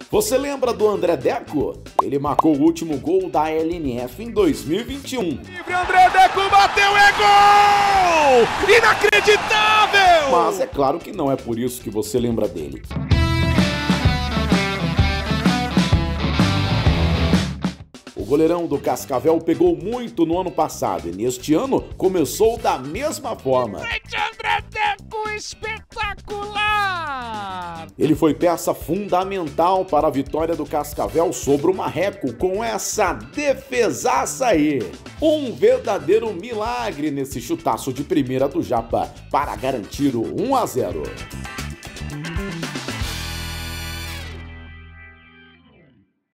Você lembra do André Deco? Ele marcou o último gol da LNF em 2021. Livre, André Deco bateu, é gol! Inacreditável! Mas é claro que não é por isso que você lembra dele. O goleirão do Cascavel pegou muito no ano passado e neste ano começou da mesma forma. André Deco espetacular! Ele foi peça fundamental para a vitória do Cascavel sobre o Marreco com essa defesaça aí. Um verdadeiro milagre nesse chutaço de primeira do Japa para garantir o 1 a 0.